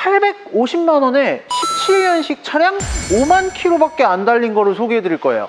850만 원에 17년식 차량 5만 킬로밖에 안 달린 거를 소개해 드릴 거예요.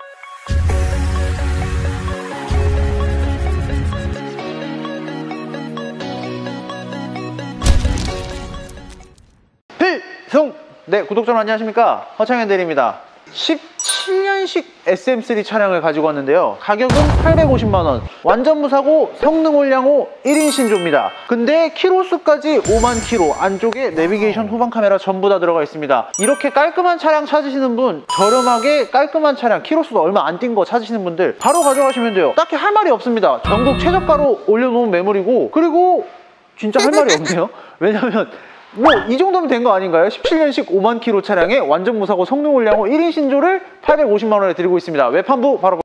필승! 네, 구독자 여러분 안녕하십니까? 허창현 대리입니다. 17년식 SM3 차량을 가지고 왔는데요, 가격은 850만원, 완전 무사고 성능 올량호 1인 신조입니다. 근데 키로수까지 5만 킬로, 안쪽에 내비게이션, 후방 카메라 전부 다 들어가 있습니다. 이렇게 깔끔한 차량 찾으시는 분, 저렴하게 깔끔한 차량, 키로수도 얼마 안 뛴 거 찾으시는 분들 바로 가져가시면 돼요. 딱히 할 말이 없습니다. 전국 최저가로 올려놓은 매물이고, 그리고 진짜 할 말이 없네요. 왜냐면 뭐 이 정도면 된 거 아닌가요? 17년식 5만 킬로 차량에 완전 무사고 성능 올량호 1인 신조를 850만 원에 드리고 있습니다. 외판부 바로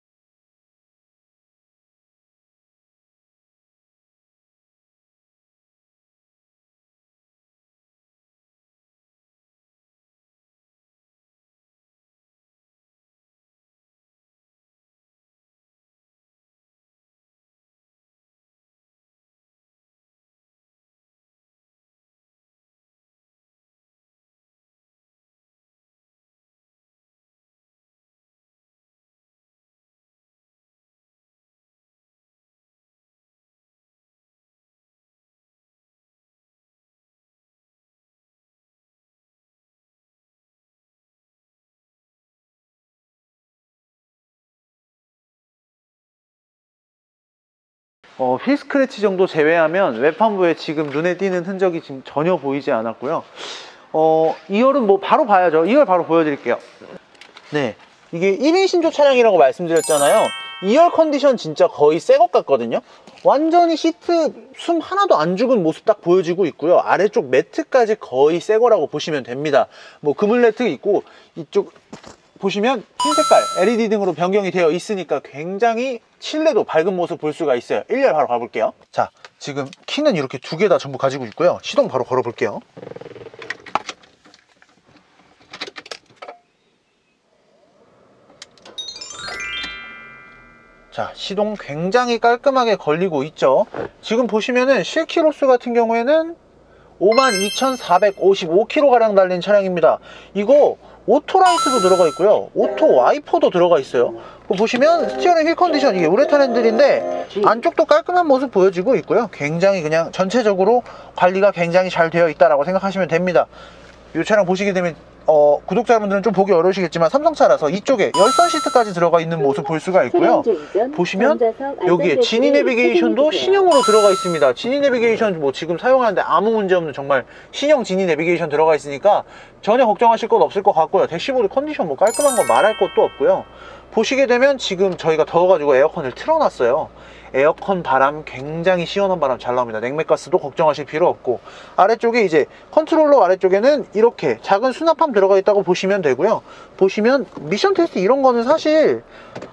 휠 스크래치 정도 제외하면 외판부에 지금 눈에 띄는 흔적이 지금 전혀 보이지 않았고요. 2열은 뭐 바로 봐야죠. 2열 바로 보여드릴게요. 네, 이게 1인 신조 차량이라고 말씀드렸잖아요. 2열 컨디션 진짜 거의 새 것 같거든요. 완전히 시트 숨 하나도 안 죽은 모습 딱 보여지고 있고요. 아래쪽 매트까지 거의 새 거라고 보시면 됩니다. 뭐 그물 매트 있고, 이쪽 보시면 흰 색깔 LED 등으로 변경이 되어 있으니까 굉장히 실내도 밝은 모습 볼 수가 있어요. 1열 바로 가볼게요. 자, 지금 키는 이렇게 두 개 다 전부 가지고 있고요. 시동 바로 걸어 볼게요. 자, 시동 굉장히 깔끔하게 걸리고 있죠. 지금 보시면은 실키로수 같은 경우에는 52,455km 가량 달린 차량입니다. 이거 오토라이트도 들어가 있고요, 오토 와이퍼도 들어가 있어요. 보시면 스티어링 휠 컨디션, 이게 우레탄 핸들인데 안쪽도 깔끔한 모습 보여지고 있고요. 굉장히 그냥 전체적으로 관리가 굉장히 잘 되어 있다라고 생각하시면 됩니다. 이 차량 보시게 되면 구독자분들은 좀 보기 어려우시겠지만 삼성차라서 이쪽에 열선 시트까지 들어가 있는 모습 볼 수가 있고요. 보시면 여기에 지니 내비게이션도 신형으로 들어가 있습니다. 지니 내비게이션 뭐 지금 사용하는데 아무 문제 없는 정말 신형 지니 내비게이션 들어가 있으니까 전혀 걱정하실 것 없을 것 같고요. 대시보드 컨디션 뭐 깔끔한 거 말할 것도 없고요. 보시게 되면 지금 저희가 더워가지고 에어컨을 틀어놨어요. 에어컨 바람 굉장히 시원한 바람 잘 나옵니다. 냉매가스도 걱정하실 필요 없고, 아래쪽에 이제 컨트롤러 아래쪽에는 이렇게 작은 수납함 들어가 있다고 보시면 되고요. 보시면 미션 테스트 이런 거는 사실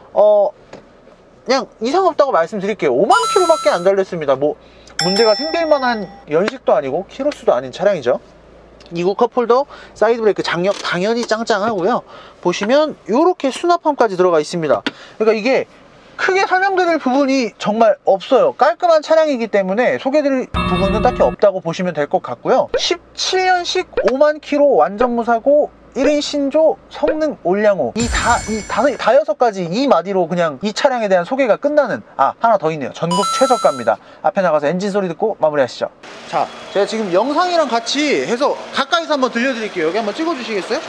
그냥 이상 없다고 말씀드릴게요. 5만 킬로밖에 안 달렸습니다. 뭐 문제가 생길 만한 연식도 아니고 키로수도 아닌 차량이죠. 2구 컵홀더, 사이드 브레이크 장력 당연히 짱짱하고요. 보시면 이렇게 수납함까지 들어가 있습니다. 그러니까 이게 크게 설명드릴 부분이 정말 없어요. 깔끔한 차량이기 때문에 소개드릴 부분은 딱히 없다고 보시면 될 것 같고요. 17년식 5만 킬로 완전 무사고 1인 신조 성능 올량호, 이 다여섯 가지 이 마디로 그냥 이 차량에 대한 소개가 끝나는, 하나 더 있네요. 전국 최저가입니다. 앞에 나가서 엔진 소리 듣고 마무리하시죠. 자, 제가 지금 영상이랑 같이 해서 가까이서 한번 들려드릴게요. 여기 한번 찍어 주시겠어요?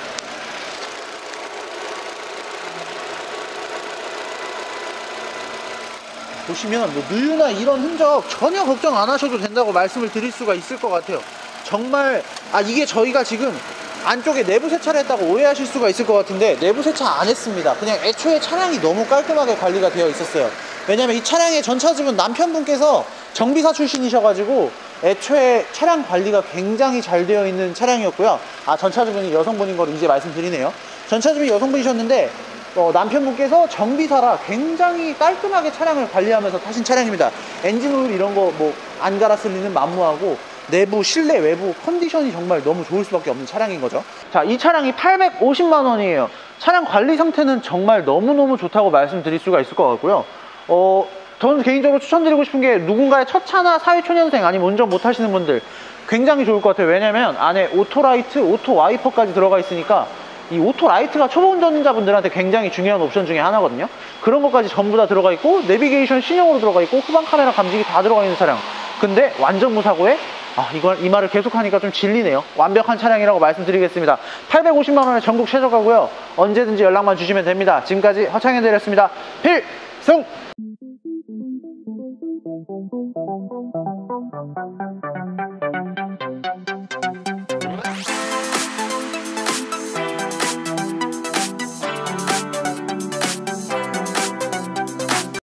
보시면 뭐 누유나 이런 흔적 전혀 걱정 안 하셔도 된다고 말씀을 드릴 수가 있을 것 같아요. 정말 이게 저희가 지금 안쪽에 내부 세차를 했다고 오해하실 수가 있을 것 같은데 내부 세차 안 했습니다. 그냥 애초에 차량이 너무 깔끔하게 관리가 되어 있었어요. 왜냐면 이 차량의 전차주분 남편분께서 정비사 출신이셔가지고 애초에 차량 관리가 굉장히 잘 되어 있는 차량이었고요. 전차주분이 여성분인 걸 이제 말씀드리네요. 전차주분이 여성분이셨는데 남편분께서 정비사라 굉장히 깔끔하게 차량을 관리하면서 타신 차량입니다. 엔진 오일 이런 거 뭐 안 갈았을 리는 만무하고 내부, 실내, 외부 컨디션이 정말 너무 좋을 수밖에 없는 차량인 거죠. 자, 이 차량이 850만 원이에요. 차량 관리 상태는 정말 너무너무 좋다고 말씀드릴 수가 있을 것 같고요. 저는 개인적으로 추천드리고 싶은 게 누군가의 첫 차나 사회초년생 아니면 운전 못 하시는 분들, 굉장히 좋을 것 같아요. 왜냐면 안에 오토라이트, 오토 와이퍼까지 들어가 있으니까 이 오토라이트가 초보 운전자분들한테 굉장히 중요한 옵션 중에 하나거든요. 그런 것까지 전부 다 들어가 있고, 내비게이션 신형으로 들어가 있고, 후방 카메라 감지기 다 들어가 있는 차량. 근데 완전 무사고에 이 말을 계속하니까 좀 질리네요. 완벽한 차량이라고 말씀드리겠습니다. 850만원에 전국 최저가고요. 언제든지 연락만 주시면 됩니다. 지금까지 허창현대였습니다. 필승!